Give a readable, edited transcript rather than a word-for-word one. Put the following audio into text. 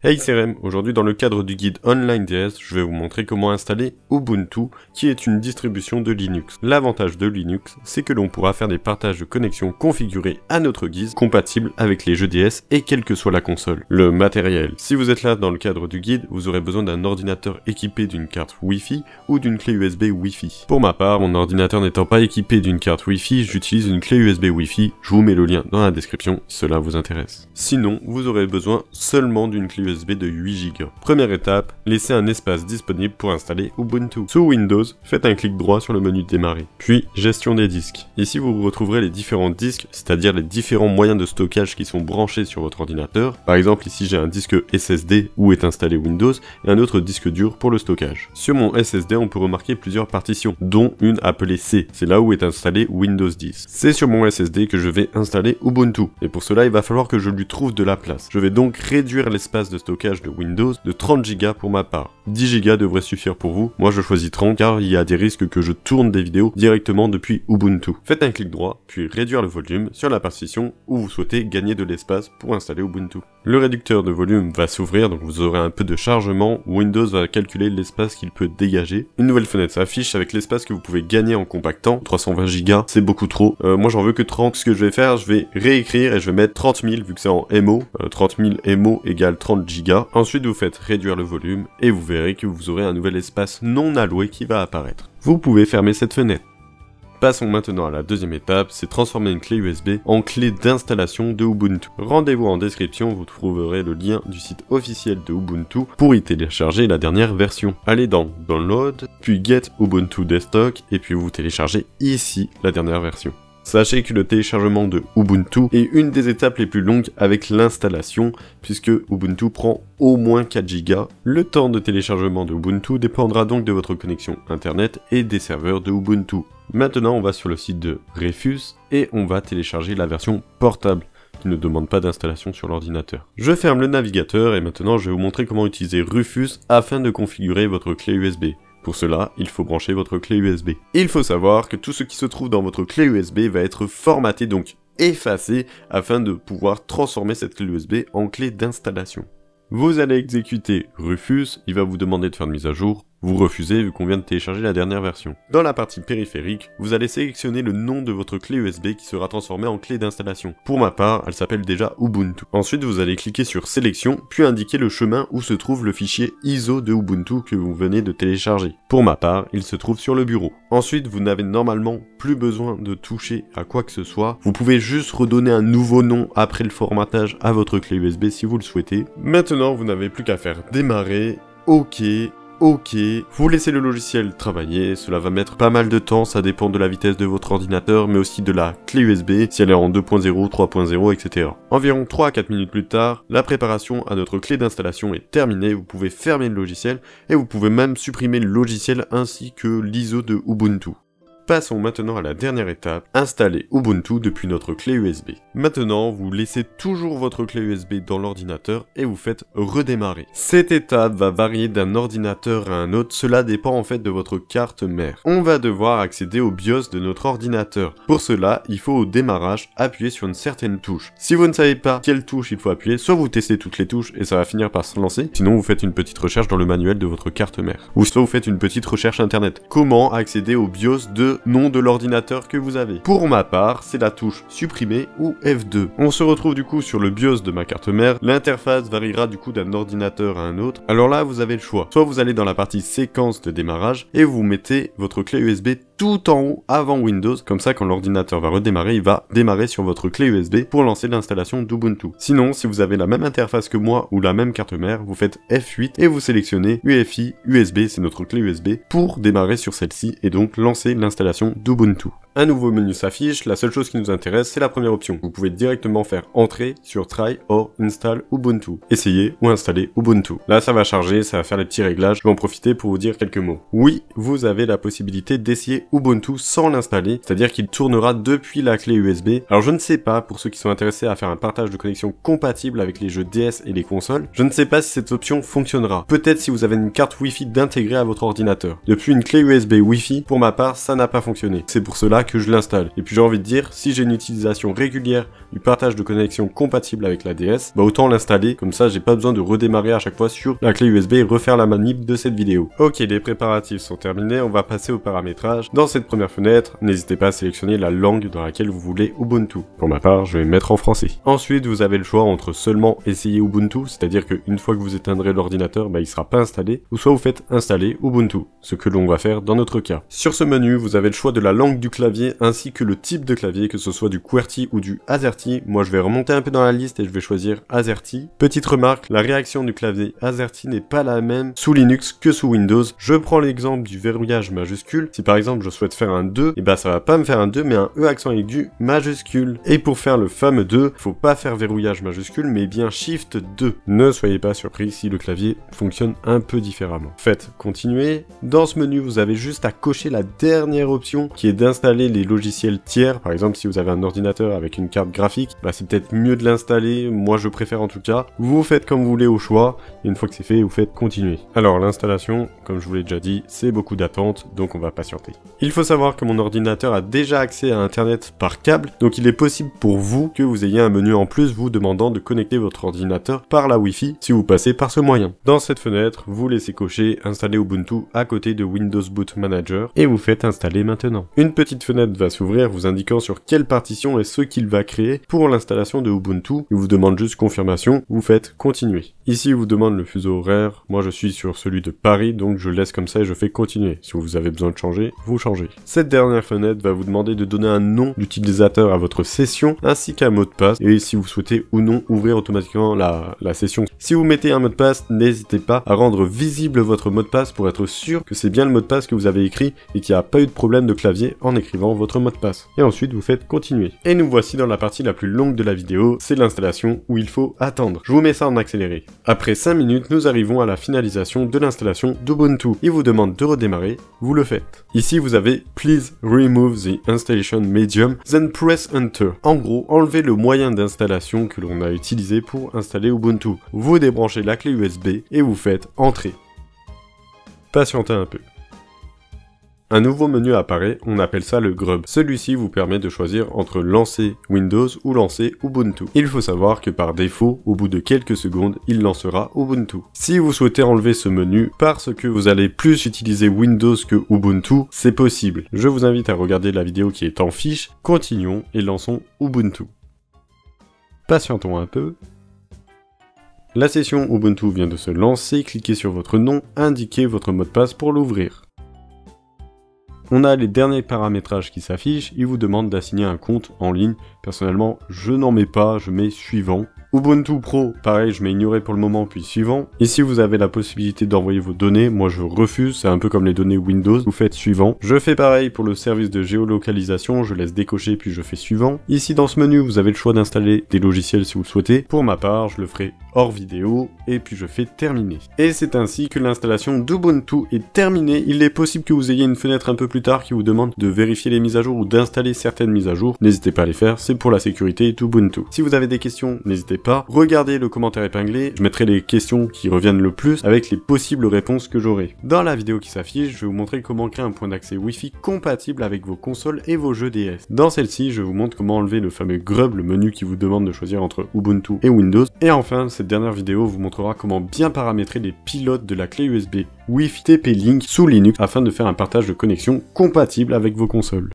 Hey c'est Rem, aujourd'hui dans le cadre du guide Online DS, je vais vous montrer comment installer Ubuntu, qui est une distribution de Linux. L'avantage de Linux, c'est que l'on pourra faire des partages de connexion configurés à notre guise, compatibles avec les jeux DS et quelle que soit la console. Le matériel. Si vous êtes là dans le cadre du guide, vous aurez besoin d'un ordinateur équipé d'une carte Wi-Fi ou d'une clé USB Wi-Fi. Pour ma part, mon ordinateur n'étant pas équipé d'une carte Wi-Fi, j'utilise une clé USB Wi-Fi, je vous mets le lien dans la description si cela vous intéresse. Sinon, vous aurez besoin seulement d'une clé USB de 8 Go. Première étape, laissez un espace disponible pour installer Ubuntu. Sous Windows, faites un clic droit sur le menu démarrer. Puis, gestion des disques. Ici, vous retrouverez les différents disques, c'est-à-dire les différents moyens de stockage qui sont branchés sur votre ordinateur. Par exemple, ici j'ai un disque SSD où est installé Windows et un autre disque dur pour le stockage. Sur mon SSD, on peut remarquer plusieurs partitions, dont une appelée C. C'est là où est installé Windows 10. C'est sur mon SSD que je vais installer Ubuntu. Et pour cela, il va falloir que je lui trouve de la place. Je vais donc réduire l'espace de stockage de Windows de 30 Go pour ma part. 10 Go devrait suffire pour vous. Moi, je choisis 30 car il y a des risques que je tourne des vidéos directement depuis Ubuntu. Faites un clic droit, puis réduire le volume sur la partition où vous souhaitez gagner de l'espace pour installer Ubuntu. Le réducteur de volume va s'ouvrir, donc vous aurez un peu de chargement. Windows va calculer l'espace qu'il peut dégager. Une nouvelle fenêtre s'affiche avec l'espace que vous pouvez gagner en compactant. 320 Go, c'est beaucoup trop. Moi, j'en veux que 30. Ce que je vais faire, je vais réécrire et je vais mettre 30 000 vu que c'est en MO. 30 000 MO égale 30 Go. Ensuite, vous faites réduire le volume et vous verrez que vous aurez un nouvel espace non alloué qui va apparaître. Vous pouvez fermer cette fenêtre. Passons maintenant à la deuxième étape, c'est transformer une clé USB en clé d'installation de Ubuntu. Rendez-vous en description, vous trouverez le lien du site officiel de Ubuntu pour y télécharger la dernière version. Allez dans Download, puis Get Ubuntu Desktop, et puis vous téléchargez ici la dernière version. Sachez que le téléchargement de Ubuntu est une des étapes les plus longues avec l'installation, puisque Ubuntu prend au moins 4 Go. Le temps de téléchargement de Ubuntu dépendra donc de votre connexion internet et des serveurs de Ubuntu. Maintenant, on va sur le site de Rufus et on va télécharger la version portable, qui ne demande pas d'installation sur l'ordinateur. Je ferme le navigateur et maintenant je vais vous montrer comment utiliser Rufus afin de configurer votre clé USB. Pour cela, il faut brancher votre clé USB. Il faut savoir que tout ce qui se trouve dans votre clé USB va être formaté, donc effacé, afin de pouvoir transformer cette clé USB en clé d'installation. Vous allez exécuter Rufus, il va vous demander de faire une mise à jour. Vous refusez vu qu'on vient de télécharger la dernière version. Dans la partie périphérique, vous allez sélectionner le nom de votre clé USB qui sera transformée en clé d'installation. Pour ma part, elle s'appelle déjà Ubuntu. Ensuite, vous allez cliquer sur Sélection, puis indiquer le chemin où se trouve le fichier ISO de Ubuntu que vous venez de télécharger. Pour ma part, il se trouve sur le bureau. Ensuite, vous n'avez normalement plus besoin de toucher à quoi que ce soit. Vous pouvez juste redonner un nouveau nom après le formatage à votre clé USB si vous le souhaitez. Maintenant, vous n'avez plus qu'à faire démarrer, OK, vous laissez le logiciel travailler, cela va mettre pas mal de temps, ça dépend de la vitesse de votre ordinateur, mais aussi de la clé USB, si elle est en 2.0, 3.0, etc. Environ 3 à 4 minutes plus tard, la préparation à notre clé d'installation est terminée, vous pouvez fermer le logiciel, et vous pouvez même supprimer le logiciel ainsi que l'ISO de Ubuntu. Passons maintenant à la dernière étape, installer Ubuntu depuis notre clé USB. Maintenant, vous laissez toujours votre clé USB dans l'ordinateur et vous faites redémarrer. Cette étape va varier d'un ordinateur à un autre, cela dépend en fait de votre carte mère. On va devoir accéder au BIOS de notre ordinateur. Pour cela, il faut au démarrage appuyer sur une certaine touche. Si vous ne savez pas quelle touche il faut appuyer, soit vous testez toutes les touches et ça va finir par se lancer, sinon vous faites une petite recherche dans le manuel de votre carte mère. Ou soit vous faites une petite recherche internet. Comment accéder au BIOS de nom de l'ordinateur que vous avez. Pour ma part, c'est la touche supprimer ou F2. On se retrouve du coup sur le BIOS de ma carte mère. L'interface variera du coup d'un ordinateur à un autre. Alors là, vous avez le choix. Soit vous allez dans la partie séquence de démarrage et vous mettez votre clé USB tout en haut avant Windows. Comme ça, quand l'ordinateur va redémarrer, il va démarrer sur votre clé USB pour lancer l'installation d'Ubuntu. Sinon, si vous avez la même interface que moi ou la même carte mère, vous faites F8 et vous sélectionnez UEFI USB, c'est notre clé USB, pour démarrer sur celle-ci et donc lancer l'installation d'Ubuntu. Un nouveau menu s'affiche, la seule chose qui nous intéresse, c'est la première option. Vous pouvez directement faire Entrée sur Try or Install Ubuntu. Essayez ou installer Ubuntu. Là, ça va charger, ça va faire les petits réglages. Je vais en profiter pour vous dire quelques mots. Oui, vous avez la possibilité d'essayer Ubuntu sans l'installer, c'est-à-dire qu'il tournera depuis la clé USB. Alors, je ne sais pas, pour ceux qui sont intéressés à faire un partage de connexion compatible avec les jeux DS et les consoles, je ne sais pas si cette option fonctionnera. Peut-être si vous avez une carte Wi-Fi d'intégrer à votre ordinateur. Depuis une clé USB Wi-Fi, pour ma part, ça n'a pas fonctionné. C'est pour cela que je l'installe. Et puis j'ai envie de dire, si j'ai une utilisation régulière du partage de connexion compatible avec la DS, bah autant l'installer, comme ça j'ai pas besoin de redémarrer à chaque fois sur la clé USB et refaire la manip de cette vidéo. Ok, les préparatifs sont terminés, on va passer au paramétrage. Dans cette première fenêtre, n'hésitez pas à sélectionner la langue dans laquelle vous voulez Ubuntu. Pour ma part, je vais mettre en français. Ensuite, vous avez le choix entre seulement essayer Ubuntu, c'est-à-dire qu'une fois que vous éteindrez l'ordinateur, bah, il sera pas installé, ou soit vous faites installer Ubuntu, ce que l'on va faire dans notre cas. Sur ce menu, vous avez le choix de la langue du clavier ainsi que le type de clavier, que ce soit du QWERTY ou du AZERTY. Moi, je vais remonter un peu dans la liste et je vais choisir AZERTY. Petite remarque, la réaction du clavier AZERTY n'est pas la même sous Linux que sous Windows. Je prends l'exemple du verrouillage majuscule. Si par exemple je souhaite faire un 2, et bah ça va pas me faire un 2 mais un E accent aigu majuscule. Et pour faire le fameux 2, faut pas faire verrouillage majuscule mais bien Shift 2. Ne soyez pas surpris si le clavier fonctionne un peu différemment. Faites continuer. Dans ce menu, vous avez juste à cocher la dernière option qui est d'installer les logiciels tiers. Par exemple, si vous avez un ordinateur avec une carte graphique, bah c'est peut-être mieux de l'installer. Moi, je préfère en tout cas. Vous faites comme vous voulez au choix. Et une fois que c'est fait, vous faites continuer. Alors, l'installation, comme je vous l'ai déjà dit, c'est beaucoup d'attente, donc on va patienter. Il faut savoir que mon ordinateur a déjà accès à Internet par câble, donc il est possible pour vous que vous ayez un menu en plus vous demandant de connecter votre ordinateur par la Wi-Fi si vous passez par ce moyen. Dans cette fenêtre, vous laissez cocher Installer Ubuntu à côté de Windows Boot Manager et vous faites installer maintenant. Une petite fenêtre va s'ouvrir vous indiquant sur quelle partition est ce qu'il va créer pour l'installation de Ubuntu. Il vous demande juste confirmation, vous faites continuer. Ici, il vous demande le fuseau horaire. Moi, je suis sur celui de Paris, donc je laisse comme ça et je fais continuer. Si vous avez besoin de changer, vous changez. Cette dernière fenêtre va vous demander de donner un nom d'utilisateur à votre session ainsi qu'un mot de passe et si vous souhaitez ou non ouvrir automatiquement la session. Si vous mettez un mot de passe, n'hésitez pas à rendre visible votre mot de passe pour être sûr que c'est bien le mot de passe que vous avez écrit et qu'il n'y a pas eu de problème de clavier en écrivant votre mot de passe. Et ensuite, vous faites continuer. Et nous voici dans la partie la plus longue de la vidéo, c'est l'installation où il faut attendre. Je vous mets ça en accéléré. Après 5 minutes, nous arrivons à la finalisation de l'installation d'Ubuntu. Il vous demande de redémarrer, vous le faites. Ici, vous avez Please remove the installation medium, then press Enter. En gros, enlevez le moyen d'installation que l'on a utilisé pour installer Ubuntu. Vous débranchez la clé USB et vous faites Entrer. Patientez un peu. Un nouveau menu apparaît, on appelle ça le grub. Celui-ci vous permet de choisir entre lancer Windows ou lancer Ubuntu. Il faut savoir que par défaut, au bout de quelques secondes, il lancera Ubuntu. Si vous souhaitez enlever ce menu parce que vous allez plus utiliser Windows que Ubuntu, c'est possible. Je vous invite à regarder la vidéo qui est en fiche. Continuons et lançons Ubuntu. Patientons un peu. La session Ubuntu vient de se lancer, cliquez sur votre nom, indiquez votre mot de passe pour l'ouvrir. On a les derniers paramétrages qui s'affichent, il vous demande d'assigner un compte en ligne. Personnellement, je n'en mets pas, je mets suivant. Ubuntu Pro, pareil, je mets ignorer pour le moment, puis suivant. Ici, vous avez la possibilité d'envoyer vos données. Moi, je refuse, c'est un peu comme les données Windows. Vous faites suivant. Je fais pareil pour le service de géolocalisation, je laisse décocher, puis je fais suivant. Ici, dans ce menu, vous avez le choix d'installer des logiciels si vous le souhaitez. Pour ma part, je le ferai hors vidéo, et puis je fais terminer. Et c'est ainsi que l'installation d'Ubuntu est terminée. Il est possible que vous ayez une fenêtre un peu plus tard qui vous demande de vérifier les mises à jour ou d'installer certaines mises à jour. N'hésitez pas à les faire, c'est pour la sécurité d'Ubuntu. Si vous avez des questions, n'hésitez pas. Regardez le commentaire épinglé, je mettrai les questions qui reviennent le plus avec les possibles réponses que j'aurai. Dans la vidéo qui s'affiche, je vais vous montrer comment créer un point d'accès Wi-Fi compatible avec vos consoles et vos jeux DS. Dans celle-ci, je vous montre comment enlever le fameux grub, le menu qui vous demande de choisir entre Ubuntu et Windows. Et enfin, cette dernière vidéo vous montrera comment bien paramétrer les pilotes de la clé USB Wi-Fi TP-Link sous Linux afin de faire un partage de connexion compatible avec vos consoles.